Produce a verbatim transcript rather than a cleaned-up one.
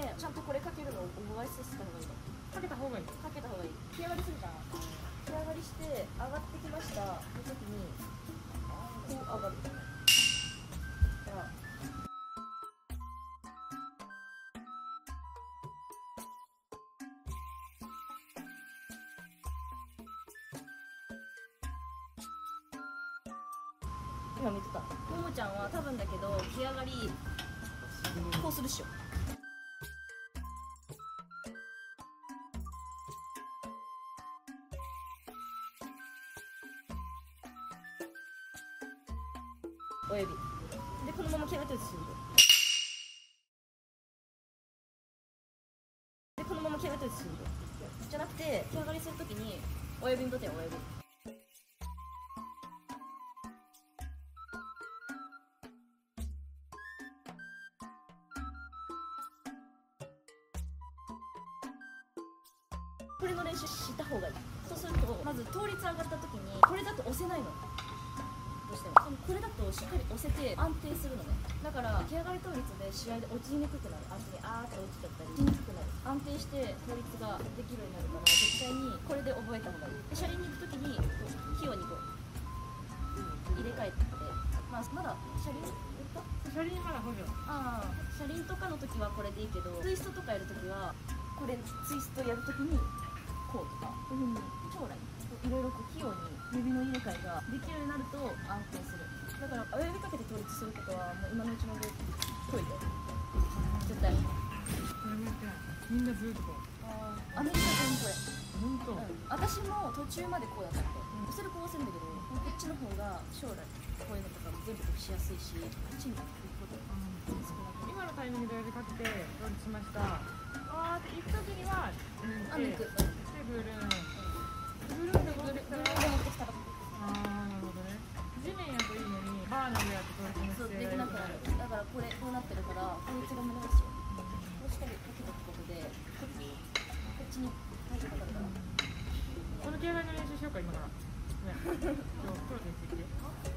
でちゃんとこれかけるのを覚えさせた方がいいの。 かけた方がいい。 かけた方がいい。毛上がりするじゃん。毛上がりして上がってきましたの時にこう上がる。だから今見てた。ももちゃんは多分だけど毛上がりこうするっしょ。親指でこのまま毛上がってるとするでこのまま毛上がってるとするじゃなくて、毛上がりするときに親指にとってよ、親指。これの練習した方がいい。そうするとまず倒立上がった時にこれだと押せないの。どうしてもこれだとしっかり押せて安定するのね。だから毛上がり倒立で試合で落ちにくくなる。あとにあーって落ちちゃったりしにくくなる。安定して倒立ができるようになるから、絶対にこれで覚えた方がいい。で車輪に行く時にこう器用にこう入れ替えて、まあ、まだ車輪車輪まだ補助。 ああ、車輪とかの時はこれでいいけど、ツイストとかやる時はこれツイストやる時にこうとか、うん、将来いろいろこう器用に指の入れ替えができるようになると安定する。だから親指かけて倒立することはもう今のうちので解いて絶対。 これもやってない。みんなずっとこう。 あアメリカ全これ。 本当。 うん、私も途中までこうやったって、うん、それこう押せるんだけど、こっちの方が将来こういうのとかも全部しやすいし、こっちに行くことが少なくて。 今のタイミングで親指かけて倒立しました。わーって行く時にはあ、抜く。 でぐるん。ぐるんで持ってきたら。ああ、なるほどね。地面やといいのにバーの上やと倒立そうしてできなくなる。だからこれこうなってるから倒立が難しいよ。こうしたりかけておくことでこっちこっちに体重かかるから。 この毛上がりの練習しようか今から。ね。今日プロテインしてきて。